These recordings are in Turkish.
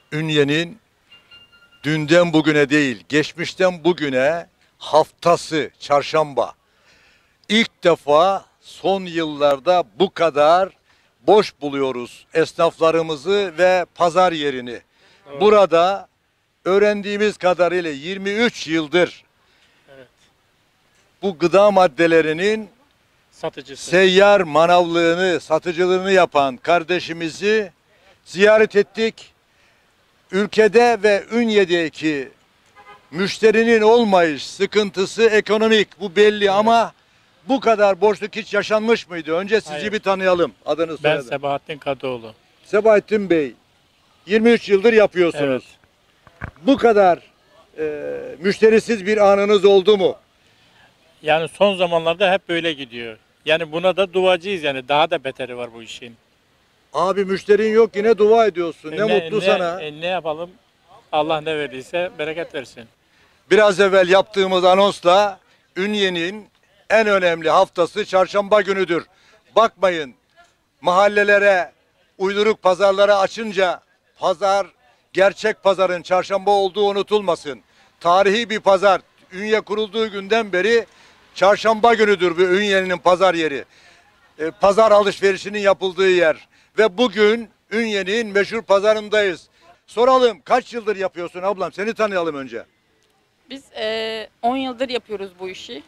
Ünye'nin dünden bugüne değil, geçmişten bugüne haftası çarşamba. İlk defa son yıllarda bu kadar boş buluyoruz esnaflarımızı ve pazar yerini. Evet. Burada öğrendiğimiz kadarıyla 23 yıldır Evet. bu gıda maddelerinin Satıcısı. seyyar manavlığını, satıcılığını yapan kardeşimizi ziyaret ettik. Ülkede ve Ünye'deki müşterinin olmayış sıkıntısı ekonomik, bu belli ama bu kadar boşluk hiç yaşanmış mıydı? Önce sizi Hayır. bir tanıyalım. Adınız Ben soyadınız. Sebahattin Kadıoğlu. Sebahattin Bey, 23 yıldır yapıyorsunuz. Bu kadar müşterisiz bir anınız oldu mu? Yani son zamanlarda hep böyle gidiyor. Yani buna da duacıyız, yani daha da beteri var bu işin. Abi müşterin yok, yine dua ediyorsun. Ne mutlu sana. Ne yapalım? Allah ne verdiyse bereket versin. Biraz evvel yaptığımız anonsla Ünye'nin en önemli haftası çarşamba günüdür. Bakmayın, mahallelere, uyduruk pazarlara açınca pazar, gerçek pazarın çarşamba olduğu unutulmasın. Tarihi bir pazar. Ünye kurulduğu günden beri çarşamba günüdür bu Ünye'nin pazar yeri. Pazar alışverişinin yapıldığı yer. Ve bugün Ünye'nin meşhur pazarındayız. Soralım, kaç yıldır yapıyorsun ablam? Seni tanıyalım önce. Biz 10 yıldır yapıyoruz bu işi.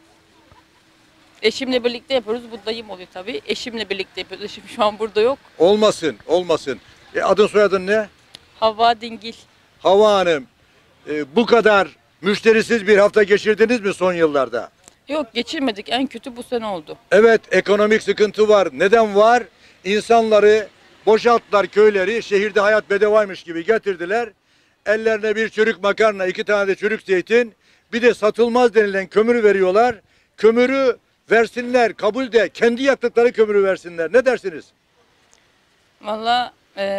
Eşimle birlikte yapıyoruz. Bu dayım oluyor tabii. Eşimle birlikte yapıyoruz. Eşim şu an burada yok. Olmasın, olmasın. Adın soyadın ne? Havva Dingil. Hava Hanım, bu kadar müşterisiz bir hafta geçirdiniz mi son yıllarda? Yok, geçirmedik. En kötü bu sene oldu. Evet, ekonomik sıkıntı var. Neden var? İnsanları boşalttılar, köyleri şehirde hayat bedavaymış gibi getirdiler. Ellerine bir çürük makarna, 2 tane de çürük zeytin, bir de satılmaz denilen kömürü veriyorlar. Kömürü versinler, kabul de, kendi yaktıkları kömürü versinler. Ne dersiniz? Valla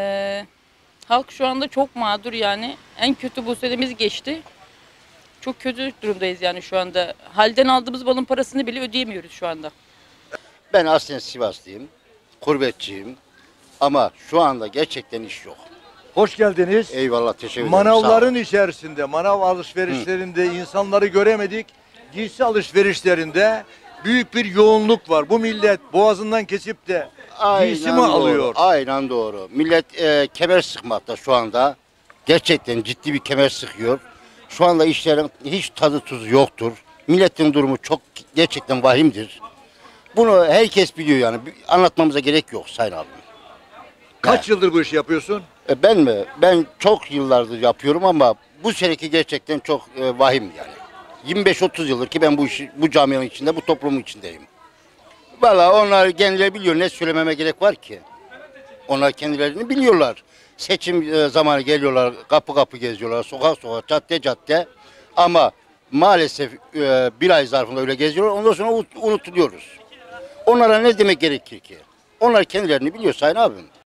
halk şu anda çok mağdur yani. En kötü bu senemiz geçti. Çok kötü durumdayız yani şu anda. Halden aldığımız balın parasını bile ödeyemiyoruz şu anda. Ben aslen Sivaslıyım, gurbetçiyim ama şu anda gerçekten iş yok. Hoş geldiniz. Eyvallah, teşekkür ederim. Manavların içerisinde, manav alışverişlerinde insanları göremedik. Giysi alışverişlerinde büyük bir yoğunluk var. Bu millet boğazından kesip de giysi mi alıyor? Aynen doğru. Millet kemer sıkmakta şu anda. Gerçekten ciddi bir kemer sıkıyor. Şu anda işlerin hiç tadı tuzu yoktur. Milletin durumu çok gerçekten vahimdir. Bunu herkes biliyor yani. Anlatmamıza gerek yok Sayın abim. Kaç yıldır bu işi yapıyorsun? Ben mi? Ben çok yıllardır yapıyorum ama bu seneki gerçekten çok vahim yani. 25-30 yıldır ki ben bu işi, bu camianın içinde, bu toplumun içindeyim. Valla onlar kendileri biliyor, ne söylememe gerek var ki? Onlar kendilerini biliyorlar. Seçim zamanı geliyorlar, kapı kapı geziyorlar, sokak sokak, cadde cadde. Ama maalesef bir ay zarfında öyle geziyorlar, ondan sonra unutuluyoruz. Onlara ne demek gerekir ki? Onlar kendilerini biliyor Sayın abim.